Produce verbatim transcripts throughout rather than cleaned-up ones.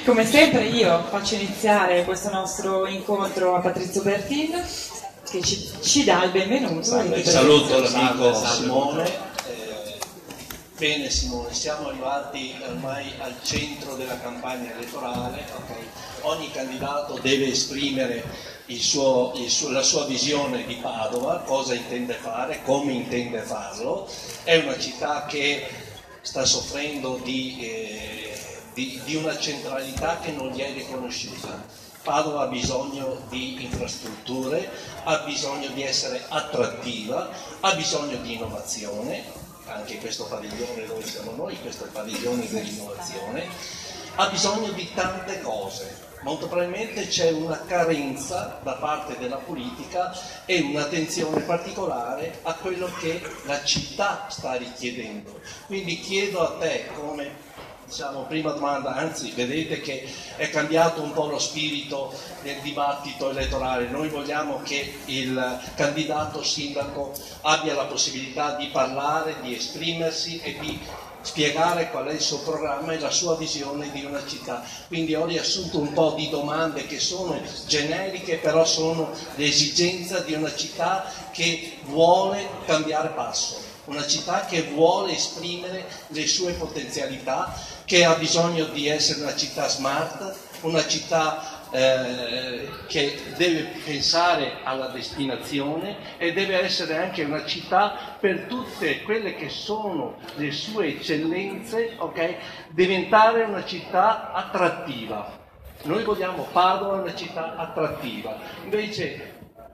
Come sempre io faccio iniziare questo nostro incontro a Patrizio Bertin, che ci, ci dà il benvenuto. Salve, saluto l'amico Simone. Eh, bene Simone, siamo arrivati ormai al centro della campagna elettorale. Okay. Ogni candidato deve esprimere il suo, il suo, la sua visione di Padova, cosa intende fare, come intende farlo. È una città che sta soffrendo di... Eh, Di, di una centralità che non gli è riconosciuta. Padova ha bisogno di infrastrutture, ha bisogno di essere attrattiva, ha bisogno di innovazione, anche questo padiglione dove siamo noi, questo è il padiglione dell'innovazione, ha bisogno di tante cose. Molto probabilmente c'è una carenza da parte della politica e un'attenzione particolare a quello che la città sta richiedendo. Quindi chiedo a te, come diciamo prima domanda, anzi vedete che è cambiato un po' lo spirito del dibattito elettorale, noi vogliamo che il candidato sindaco abbia la possibilità di parlare, di esprimersi e di spiegare qual è il suo programma e la sua visione di una città. Quindi ho riassunto un po' di domande che sono generiche, però sono l'esigenza di una città che vuole cambiare passo, una città che vuole esprimere le sue potenzialità, che ha bisogno di essere una città smart, una città eh, che deve pensare alla destinazione e deve essere anche una città per tutte quelle che sono le sue eccellenze, okay? Diventare una città attrattiva. Noi vogliamo Padova una città attrattiva, invece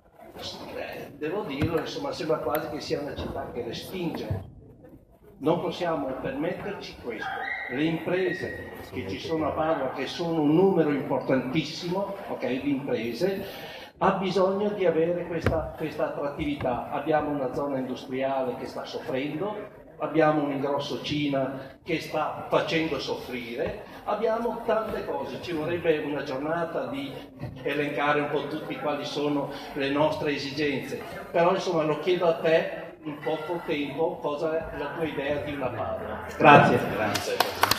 eh, devo dirlo, insomma, sembra quasi che sia una città che respinge. Non possiamo permetterci questo. Le imprese che ci sono a Padova, che sono un numero importantissimo, okay, di imprese, ha bisogno di avere questa, questa attrattività. Abbiamo una zona industriale che sta soffrendo, abbiamo un ingrosso Cina che sta facendo soffrire, abbiamo tante cose. Ci vorrebbe una giornata di elencare un po' tutti quali sono le nostre esigenze, però insomma lo chiedo a te in poco tempo, cosa è la tua idea di una Padova. Grazie. Grazie.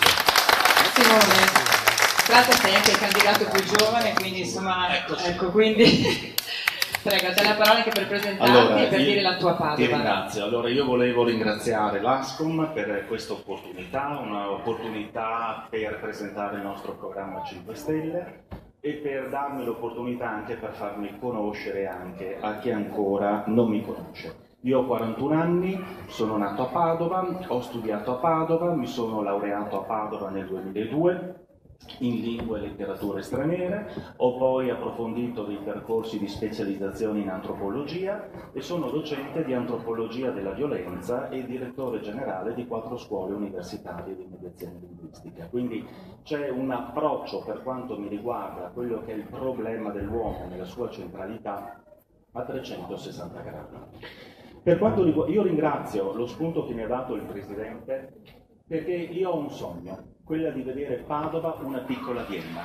Simone, grazie, sei anche il candidato più giovane, quindi insomma, Eccoci. ecco, quindi prego, a te la parola anche per presentarti allora, e per dire la tua Padova. Ti ringrazio. Allora io volevo ringraziare l'Ascom per questa opportunità, un'opportunità per presentare il nostro programma cinque Stelle e per darmi l'opportunità anche per farmi conoscere anche a chi ancora non mi conosce. Io ho quarantuno anni, sono nato a Padova, ho studiato a Padova, mi sono laureato a Padova nel duemiladue in lingue e letterature straniere, ho poi approfondito dei percorsi di specializzazione in antropologia e sono docente di antropologia della violenza e direttore generale di quattro scuole universitarie di mediazione linguistica. Quindi c'è un approccio per quanto mi riguarda a quello che è il problema dell'uomo nella sua centralità a trecentosessanta gradi. Per quanto riguarda, io ringrazio lo spunto che mi ha dato il Presidente perché io ho un sogno, quello di vedere Padova una piccola Vienna.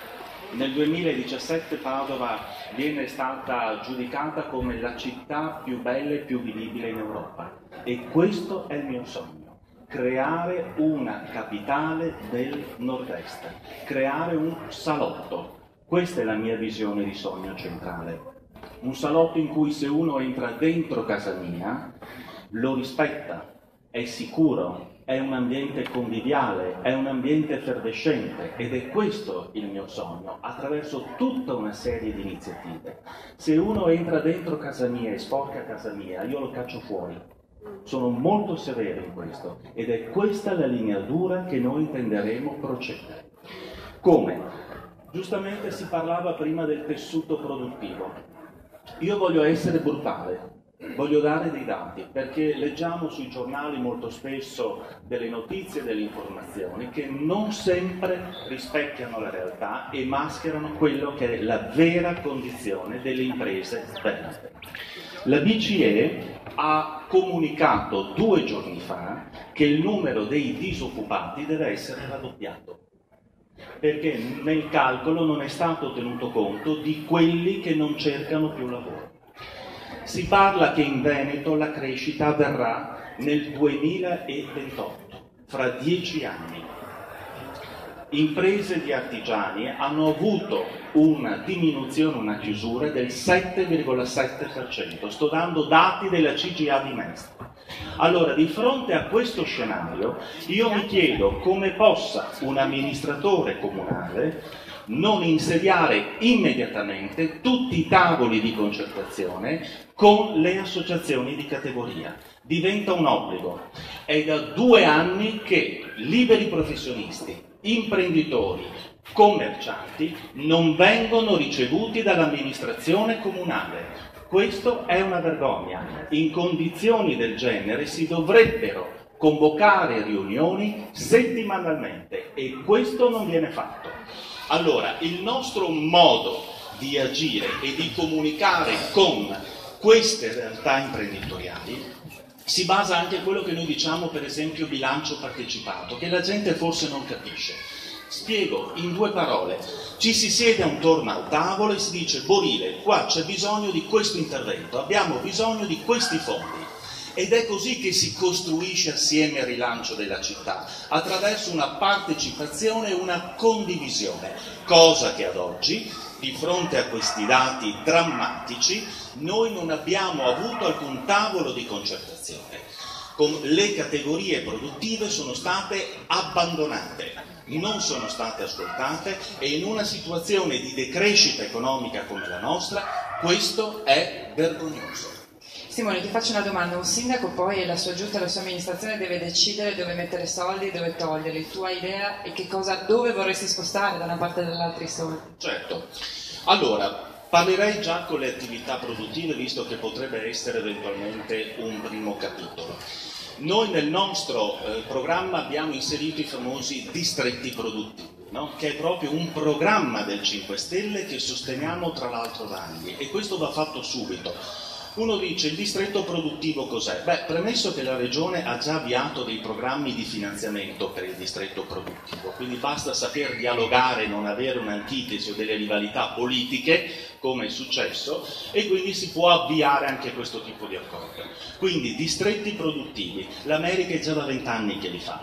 Nel duemiladiciassette Padova viene stata giudicata come la città più bella e più vivibile in Europa e questo è il mio sogno, creare una capitale del nord-est, creare un salotto. Questa è la mia visione di sogno centrale. Un salotto in cui se uno entra dentro casa mia, lo rispetta, è sicuro, è un ambiente conviviale, è un ambiente effervescente ed è questo il mio sogno, attraverso tutta una serie di iniziative. Se uno entra dentro casa mia e sporca casa mia, io lo caccio fuori. Sono molto severo in questo ed è questa la linea dura che noi intenderemo procedere. Come? Giustamente si parlava prima del tessuto produttivo. Io voglio essere brutale, voglio dare dei dati, perché leggiamo sui giornali molto spesso delle notizie, delle informazioni che non sempre rispecchiano la realtà e mascherano quello che è la vera condizione delle imprese sperate. La B C E ha comunicato due giorni fa che il numero dei disoccupati deve essere raddoppiato, perché nel calcolo non è stato tenuto conto di quelli che non cercano più lavoro. Si parla che in Veneto la crescita avverrà nel duemilaventotto, fra dieci anni. imprese di artigiani hanno avuto una diminuzione, una chiusura del sette virgola sette per cento. Sto dando dati della C G A di Mestre. Allora, di fronte a questo scenario, io mi chiedo come possa un amministratore comunale non insediare immediatamente tutti i tavoli di concertazione con le associazioni di categoria. Diventa un obbligo. È da due anni che liberi professionisti, imprenditori, commercianti non vengono ricevuti dall'amministrazione comunale. Questo è una vergogna. In condizioni del genere si dovrebbero convocare riunioni settimanalmente e questo non viene fatto. Allora, il nostro modo di agire e di comunicare con queste realtà imprenditoriali si basa anche su quello che noi diciamo, per esempio, bilancio partecipato, che la gente forse non capisce. Spiego in due parole. Ci si siede attorno al tavolo e si dice: Borile, qua c'è bisogno di questo intervento, abbiamo bisogno di questi fondi. Ed è così che si costruisce assieme il rilancio della città, attraverso una partecipazione e una condivisione, cosa che ad oggi, di fronte a questi dati drammatici, noi non abbiamo avuto alcun tavolo di concertazione. Con le categorie produttive sono state abbandonate, non sono state ascoltate e in una situazione di decrescita economica come la nostra, questo è vergognoso. Simone, ti faccio una domanda. Un sindaco poi e la sua giunta, la sua amministrazione deve decidere dove mettere soldi e dove toglierli. Tu hai idea e che cosa, dove vorresti spostare da una parte o dall'altra i soldi? Certo. Allora, parlerei già con le attività produttive, visto che potrebbe essere eventualmente un primo capitolo. Noi nel nostro eh, programma abbiamo inserito i famosi distretti produttivi, no? Che è proprio un programma del cinque Stelle che sosteniamo tra l'altro da anni e questo va fatto subito. Uno dice: il distretto produttivo cos'è? Beh, premesso che la Regione ha già avviato dei programmi di finanziamento per il distretto produttivo, quindi basta saper dialogare, non avere un'antitesi o delle rivalità politiche, come è successo, e quindi si può avviare anche questo tipo di accordo. Quindi distretti produttivi, l'America è già da vent'anni che li fa.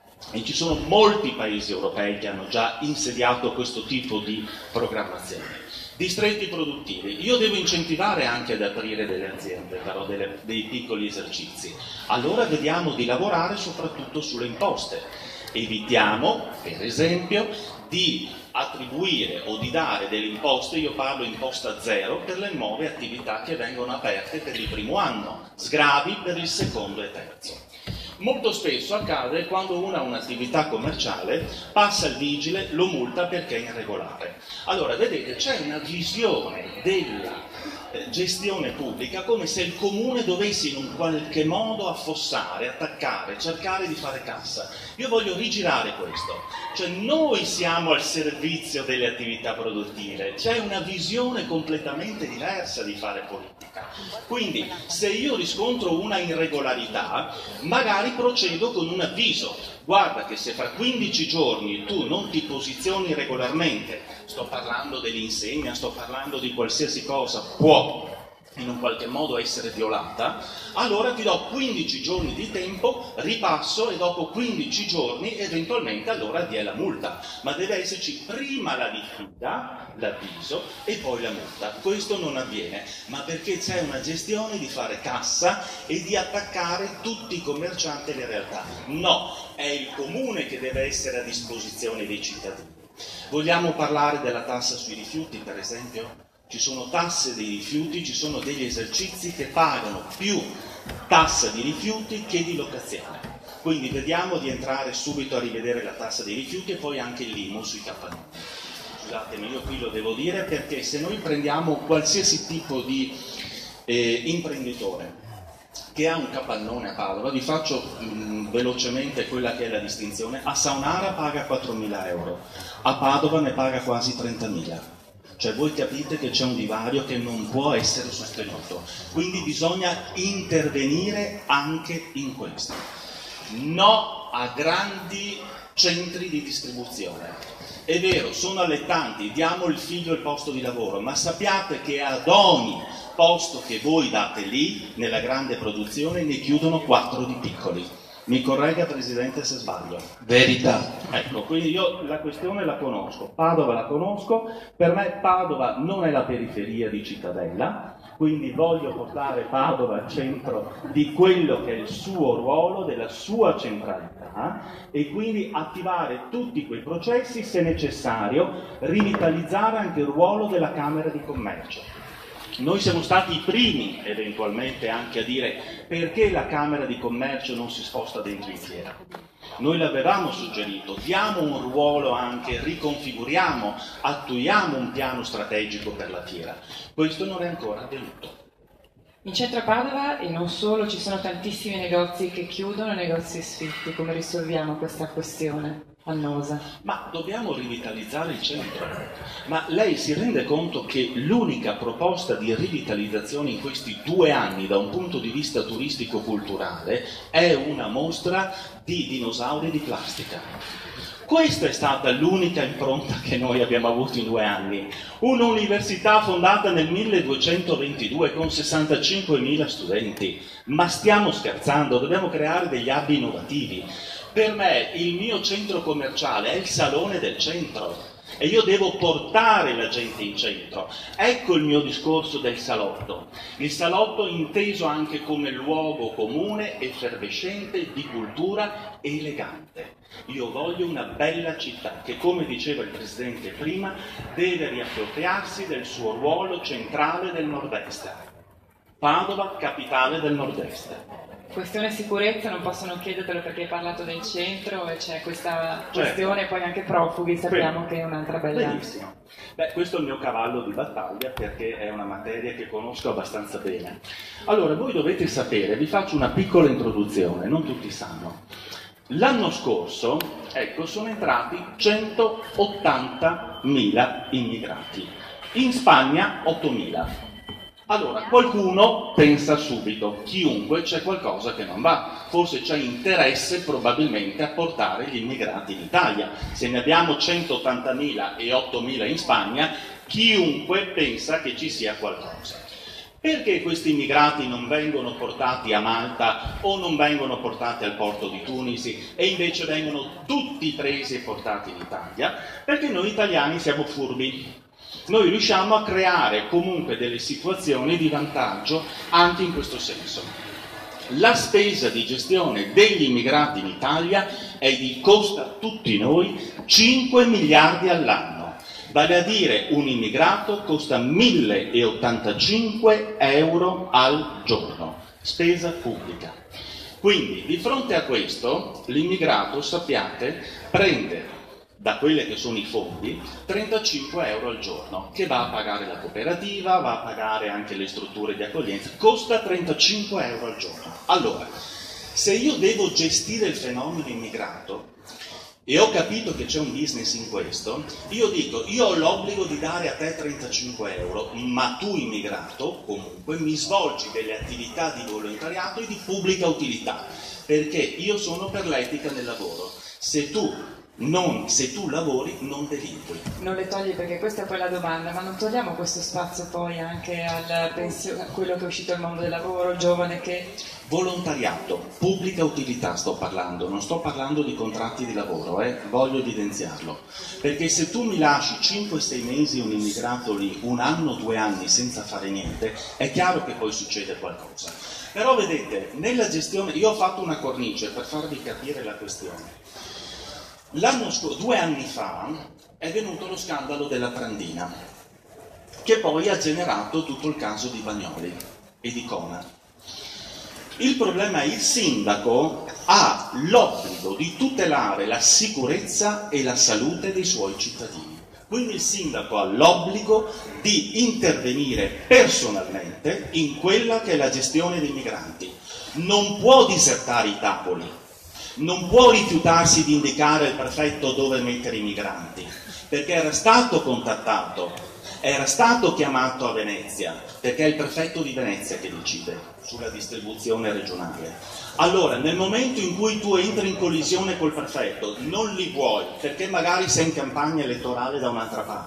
E ci sono molti paesi europei che hanno già insediato questo tipo di programmazione. Distretti produttivi, io devo incentivare anche ad aprire delle aziende, però delle, dei piccoli esercizi. Allora vediamo di lavorare soprattutto sulle imposte. Evitiamo, per esempio, di attribuire o di dare delle imposte, io parlo imposta zero, per le nuove attività che vengono aperte per il primo anno, sgravi per il secondo e terzo. Molto spesso accade quando uno ha un'attività commerciale, passa il vigile, lo multa perché è irregolare. Allora, vedete, c'è una visione della eh, gestione pubblica come se il comune dovesse in un qualche modo affossare, attaccare, cercare di fare cassa. Io voglio rigirare questo, cioè noi siamo al servizio delle attività produttive, c'è una visione completamente diversa di fare politica. Quindi, se io riscontro una irregolarità, magari procedo con un avviso: guarda che se fra quindici giorni tu non ti posizioni regolarmente, sto parlando dell'insegna, sto parlando di qualsiasi cosa, può in un qualche modo essere violata, allora ti do quindici giorni di tempo, ripasso e dopo quindici giorni eventualmente allora dia la multa, ma deve esserci prima la diffida, l'avviso e poi la multa. Questo non avviene, ma perché c'è una gestione di fare cassa e di attaccare tutti i commercianti e le realtà. No, è il comune che deve essere a disposizione dei cittadini. Vogliamo parlare della tassa sui rifiuti, per esempio? Ci sono tasse dei rifiuti, ci sono degli esercizi che pagano più tassa di rifiuti che di locazione. Quindi vediamo di entrare subito a rivedere la tassa dei rifiuti e poi anche l'I M U sui capannoni. Scusatemi, io qui lo devo dire perché se noi prendiamo qualsiasi tipo di eh, imprenditore che ha un capannone a Padova, vi faccio mh, velocemente quella che è la distinzione: a Saunara paga quattromila euro, a Padova ne paga quasi trentamila. Cioè voi capite che c'è un divario che non può essere sostenuto, quindi bisogna intervenire anche in questo. No a grandi centri di distribuzione. È vero, sono allettanti, diamo il figlio al posto di lavoro, ma sappiate che ad ogni posto che voi date lì, nella grande produzione, ne chiudono quattro di piccoli. Mi corregga, Presidente, se sbaglio. Verità. Ecco, quindi io la questione la conosco, Padova la conosco, per me Padova non è la periferia di Cittadella, quindi voglio portare Padova al centro di quello che è il suo ruolo, della sua centralità, e quindi attivare tutti quei processi, se necessario, rivitalizzare anche il ruolo della Camera di Commercio. Noi siamo stati i primi, eventualmente, anche a dire perché la Camera di Commercio non si sposta dentro in fiera. Noi l'avevamo suggerito, diamo un ruolo anche, riconfiguriamo, attuiamo un piano strategico per la fiera. Questo non è ancora avvenuto. In centro a Padova, e non solo, ci sono tantissimi negozi che chiudono, negozi sfitti. Come risolviamo questa questione annosa? Ma dobbiamo rivitalizzare il centro. Ma lei si rende conto che l'unica proposta di rivitalizzazione in questi due anni da un punto di vista turistico-culturale è una mostra di dinosauri di plastica? Questa è stata l'unica impronta che noi abbiamo avuto in due anni. Un'università fondata nel milleduecentoventidue con sessantacinquemila studenti. Ma stiamo scherzando, dobbiamo creare degli hub innovativi. Per me il mio centro commerciale è il salone del centro e io devo portare la gente in centro. Ecco il mio discorso del salotto. Il salotto inteso anche come luogo comune, effervescente, di cultura elegante. Io voglio una bella città che, come diceva il Presidente prima, deve riappropriarsi del suo ruolo centrale del nord-est. Padova, capitale del nord-est. Questione sicurezza, non possono chiedertelo perché hai parlato del centro e c'è questa questione, certo. Poi anche profughi, sappiamo Beh, che è un'altra bella... Benissimo. Beh, questo è il mio cavallo di battaglia perché è una materia che conosco abbastanza bene. Allora, voi dovete sapere, vi faccio una piccola introduzione, non tutti sanno. L'anno scorso, ecco, sono entrati centottantamila immigrati, in Spagna ottomila. Allora, qualcuno pensa subito, chiunque, c'è qualcosa che non va, forse c'è interesse probabilmente a portare gli immigrati in Italia. Se ne abbiamo centottantamila e ottomila in Spagna, chiunque pensa che ci sia qualcosa. Perché questi immigrati non vengono portati a Malta o non vengono portati al porto di Tunisi e invece vengono tutti presi e portati in Italia? Perché noi italiani siamo furbi. Noi riusciamo a creare comunque delle situazioni di vantaggio anche in questo senso. La spesa di gestione degli immigrati in Italia è di, costa a tutti noi cinque miliardi all'anno, vale a dire un immigrato costa mille ottantacinque euro al giorno, spesa pubblica. Quindi di fronte a questo l'immigrato, sappiate, prende da quelle che sono i fondi, trentacinque euro al giorno, che va a pagare la cooperativa, va a pagare anche le strutture di accoglienza, costa trentacinque euro al giorno. Allora, se io devo gestire il fenomeno immigrato, e ho capito che c'è un business in questo, io dico, io ho l'obbligo di dare a te trentacinque euro, ma tu immigrato, comunque, mi svolgi delle attività di volontariato e di pubblica utilità, perché io sono per l'etica del lavoro. Se tu Non, se tu lavori non delinqui. Non le togli, perché questa è poi la domanda, ma non togliamo questo spazio poi anche al pensione, a quello che è uscito dal mondo del lavoro, giovane che... Volontariato, pubblica utilità sto parlando, non sto parlando di contratti di lavoro, eh? Voglio evidenziarlo, perché se tu mi lasci cinque sei mesi un immigrato lì, un anno, due anni senza fare niente, è chiaro che poi succede qualcosa. Però vedete, nella gestione, io ho fatto una cornice per farvi capire la questione. L'anno scorso, due anni fa, è venuto lo scandalo della Trandina, che poi ha generato tutto il caso di Bagnoli e di Cona. Il problema è che il sindaco ha l'obbligo di tutelare la sicurezza e la salute dei suoi cittadini. Quindi il sindaco ha l'obbligo di intervenire personalmente in quella che è la gestione dei migranti. Non può disertare i tavoli. Non può rifiutarsi di indicare al prefetto dove mettere i migranti, perché era stato contattato, era stato chiamato a Venezia, perché è il prefetto di Venezia che decide sulla distribuzione regionale. Allora, nel momento in cui tu entri in collisione col prefetto, non li vuoi, perché magari sei in campagna elettorale da un'altra parte,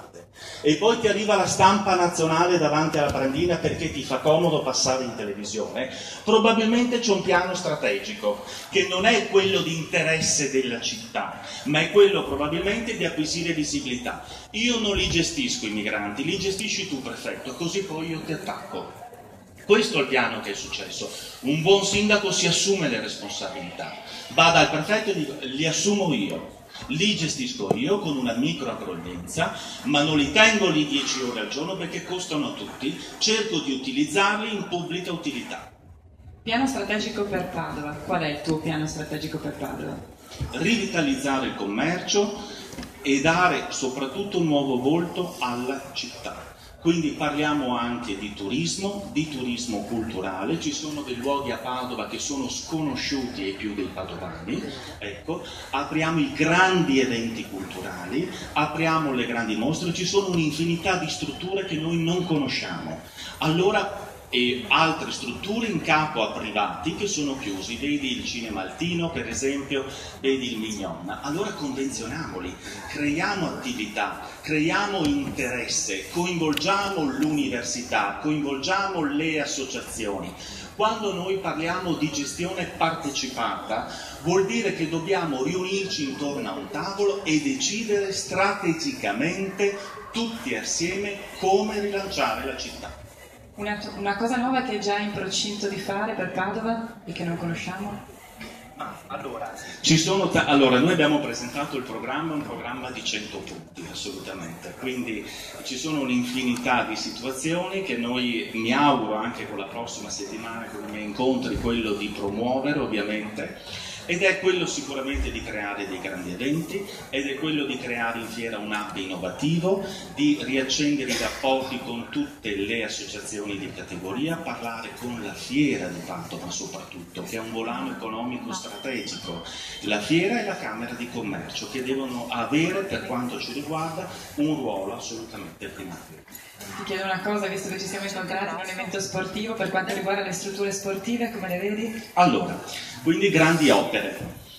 e poi ti arriva la stampa nazionale davanti alla Brandina perché ti fa comodo passare in televisione, probabilmente c'è un piano strategico che non è quello di interesse della città, ma è quello probabilmente di acquisire visibilità. Io non li gestisco i migranti, li gestisci tu, prefetto, così poi io ti attacco. Questo è il piano che è successo. Un buon sindaco si assume le responsabilità, va dal prefetto e dice: li assumo io, li gestisco io con una microaccoglienza, ma non li tengo lì dieci ore al giorno perché costano a tutti, cerco di utilizzarli in pubblica utilità. Piano strategico per Padova, qual è il tuo piano strategico per Padova? Rivitalizzare il commercio e dare soprattutto un nuovo volto alla città. Quindi parliamo anche di turismo, di turismo culturale, ci sono dei luoghi a Padova che sono sconosciuti ai più dei padovani, ecco, apriamo i grandi eventi culturali, apriamo le grandi mostre, ci sono un'infinità di strutture che noi non conosciamo. Allora, e altre strutture in capo a privati che sono chiusi, vedi il Cinema Altino per esempio, vedi il Mignon. Allora convenzioniamoli, creiamo attività, creiamo interesse, coinvolgiamo l'università, coinvolgiamo le associazioni. Quando noi parliamo di gestione partecipata vuol dire che dobbiamo riunirci intorno a un tavolo e decidere strategicamente tutti assieme come rilanciare la città. Una, una cosa nuova che è già in procinto di fare per Padova e che non conosciamo? Ah, allora, ci sono ta- allora, noi abbiamo presentato il programma, un programma di cento punti, assolutamente, quindi ci sono un'infinità di situazioni che noi, mi auguro anche con la prossima settimana, con i miei incontri, quello di promuovere ovviamente. Ed è quello sicuramente di creare dei grandi eventi, ed è quello di creare in fiera un hub innovativo, di riaccendere i rapporti con tutte le associazioni di categoria, parlare con la fiera di Padova soprattutto, che è un volano economico strategico, la fiera e la Camera di Commercio, che devono avere, per quanto ci riguarda, un ruolo assolutamente primario. Ti chiedo una cosa, visto che ci siamo incontrati in un evento sportivo, per quanto riguarda le strutture sportive, come le vedi? Allora, quindi grandi opere.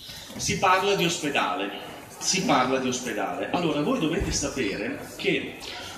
Si parla di ospedale, si parla di ospedale. Allora, voi dovete sapere che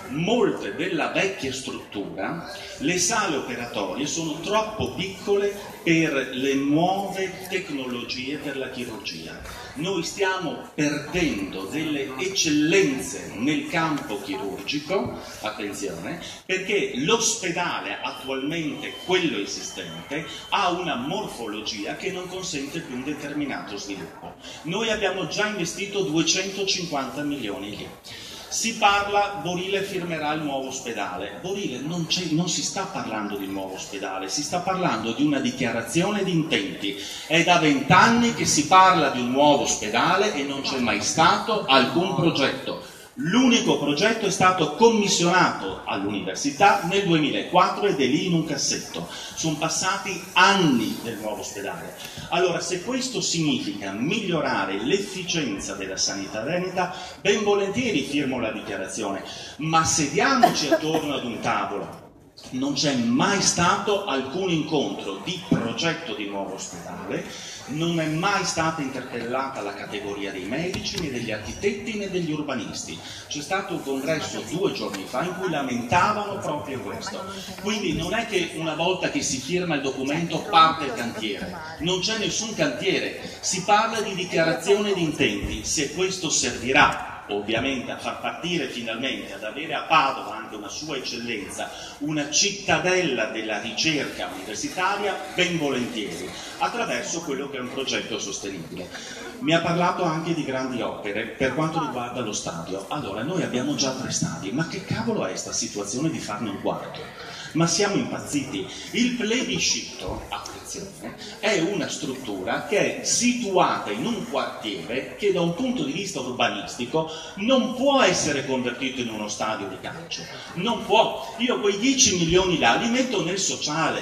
molte della vecchia struttura, le sale operatorie sono troppo piccole per le nuove tecnologie per la chirurgia. Noi stiamo perdendo delle eccellenze nel campo chirurgico, attenzione, perché l'ospedale attualmente, quello esistente, ha una morfologia che non consente più un determinato sviluppo. Noi abbiamo già investito duecentocinquanta milioni lì. Si parla, Borile firmerà il nuovo ospedale. Borile non, non si sta parlando di nuovo ospedale, si sta parlando di una dichiarazione di intenti. È da vent'anni che si parla di un nuovo ospedale e non c'è mai stato alcun progetto. L'unico progetto è stato commissionato all'università nel duemilaquattro ed è lì in un cassetto. Sono passati anni del nuovo ospedale. Allora, se questo significa migliorare l'efficienza della sanità veneta, ben volentieri firmo la dichiarazione, ma sediamoci attorno ad un tavolo. Non c'è mai stato alcun incontro di progetto di nuovo ospedale, non è mai stata interpellata la categoria dei medici, né degli architetti, né degli urbanisti. C'è stato un congresso due giorni fa in cui lamentavano proprio questo. Quindi non è che una volta che si firma il documento parte il cantiere, non c'è nessun cantiere, si parla di dichiarazione di intenti. Se questo servirà ovviamente a far partire finalmente, ad avere a Padova anche una sua eccellenza, una cittadella della ricerca universitaria, ben volentieri, attraverso quello che è un progetto sostenibile. Mi ha parlato anche di grandi opere per quanto riguarda lo stadio. Allora, noi abbiamo già tre stadi, ma che cavolo è sta situazione di farne un quarto? Ma siamo impazziti. Il plebiscito, attenzione, è una struttura che è situata in un quartiere che da un punto di vista urbanistico non può essere convertito in uno stadio di calcio. Non può. Io quei dieci milioni là li metto nel sociale.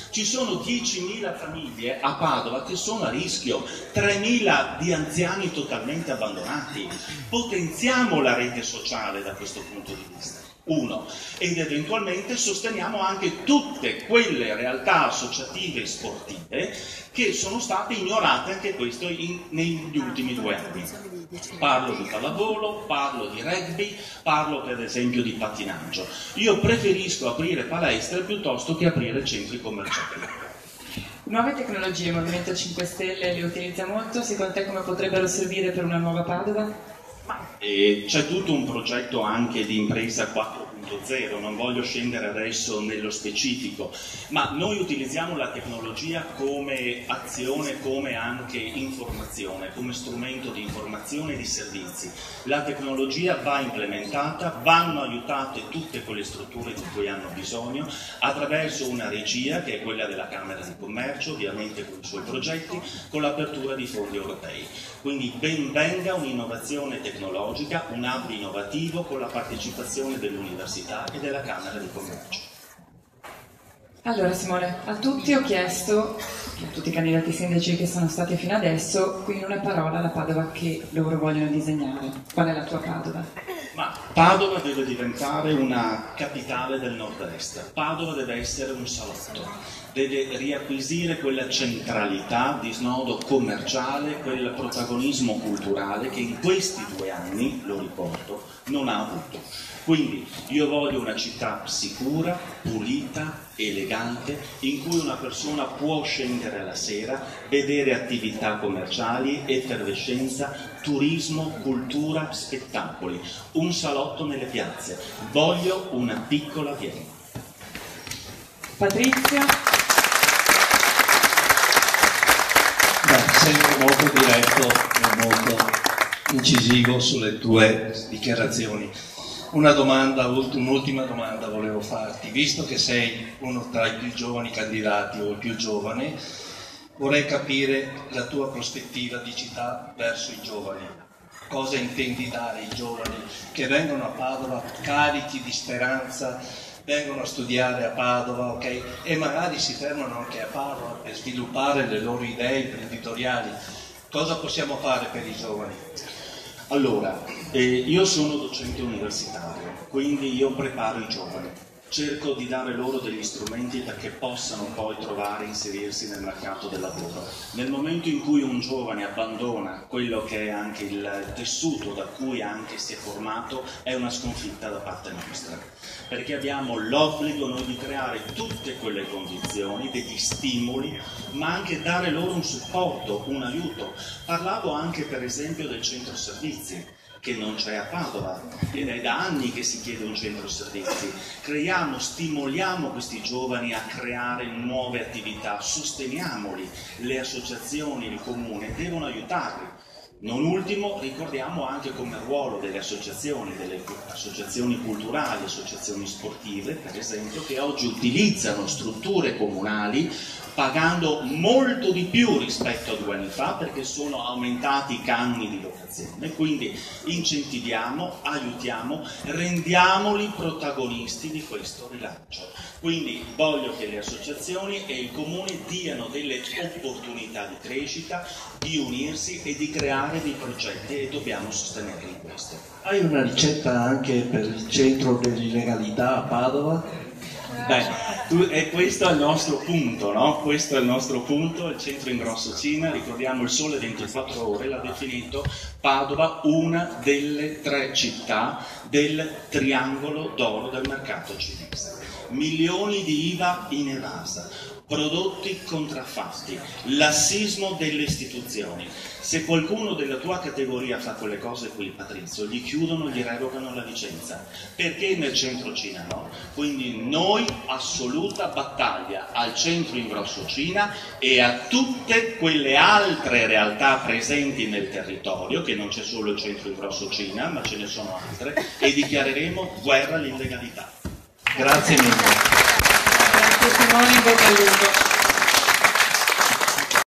Ci sono diecimila famiglie a Padova che sono a rischio, tremila di anziani totalmente abbandonati. Potenziamo la rete sociale da questo punto di vista. Uno, ed eventualmente sosteniamo anche tutte quelle realtà associative e sportive che sono state ignorate anche questo in, negli ultimi due anni. Parlo di pallavolo, parlo di rugby, parlo per esempio di pattinaggio. Io preferisco aprire palestre piuttosto che aprire centri commerciali. Nuove tecnologie, il Movimento cinque Stelle le utilizza molto, secondo te come potrebbero servire per una nuova Padova? E c'è tutto un progetto anche di impresa quattro punto zero, non voglio scendere adesso nello specifico, ma noi utilizziamo la tecnologia come azione, come anche informazione, come strumento di informazione e di servizi. La tecnologia va implementata, vanno aiutate tutte quelle strutture di cui hanno bisogno attraverso una regia che è quella della Camera di Commercio, ovviamente con i suoi progetti, con l'apertura di fondi europei. Quindi ben venga un'innovazione tecnologica, un hub innovativo con la partecipazione dell'università e della Camera di Commercio. Allora Simone, a tutti ho chiesto, a tutti i candidati sindaci che sono stati fino adesso, qui in una parola la Padova che loro vogliono disegnare. Qual è la tua Padova? Ma Padova deve diventare una capitale del nord-est, Padova deve essere un salotto, deve riacquisire quella centralità di snodo commerciale, quel protagonismo culturale che in questi due anni, lo riporto, non ha avuto. Quindi io voglio una città sicura, pulita, elegante, in cui una persona può scendere la sera, vedere attività commerciali, effervescenza, turismo, cultura, spettacoli, un salotto nelle piazze. Voglio una piccola Vienna. Patrizio? Beh, sempre molto diretto e molto incisivo sulle tue dichiarazioni. Una domanda, un'ultima domanda volevo farti, visto che sei uno tra i più giovani candidati o il più giovane, vorrei capire la tua prospettiva di città verso i giovani. Cosa intendi dare ai giovani che vengono a Padova carichi di speranza, vengono a studiare a Padova, ok? E magari si fermano anche a Padova per sviluppare le loro idee imprenditoriali. Cosa possiamo fare per i giovani? Allora, eh, io sono docente universitario, quindi io preparo i giovani, cerco di dare loro degli strumenti perché possano poi trovare e inserirsi nel mercato del lavoro. Nel momento in cui un giovane abbandona quello che è anche il tessuto da cui anche si è formato, è una sconfitta da parte nostra, perché abbiamo l'obbligo noi di creare tutte quelle condizioni, degli stimoli, ma anche dare loro un supporto, un aiuto. Parlavo anche per esempio del centro servizi, che non c'è a Padova ed è da anni che si chiede un centro servizi. Creiamo, stimoliamo questi giovani a creare nuove attività, sosteniamoli, le associazioni, il comune devono aiutarli. Non ultimo ricordiamo anche come ruolo delle associazioni, delle associazioni culturali, associazioni sportive per esempio, che oggi utilizzano strutture comunali pagando molto di più rispetto a due anni fa perché sono aumentati i canoni di locazione, quindi incentiviamo, aiutiamo, rendiamoli protagonisti di questo rilancio. Quindi voglio che le associazioni e il comune diano delle opportunità di crescita, di unirsi e di creare dei progetti e dobbiamo sostenerli in questo. Hai una ricetta anche per il centro dell'illegalità a Padova? Beh, tu, e questo è il nostro punto, no? Questo è il nostro punto, il centro Ingrosso Cina, ricordiamo il Sole ventiquattro Ore l'ha definito Padova una delle tre città del triangolo d'oro del mercato cinese. Milioni di I V A in evasa, prodotti contraffatti, lassismo delle istituzioni. Se qualcuno della tua categoria fa quelle cose qui, Patrizio, gli chiudono, gli revocano la licenza. Perché nel centro Cina no? Quindi noi assoluta battaglia al centro Ingrosso Cina e a tutte quelle altre realtà presenti nel territorio, che non c'è solo il centro Ingrosso Cina, ma ce ne sono altre, e dichiareremo guerra all'illegalità. Grazie mille. Grazie Simone, in bocca al lupo.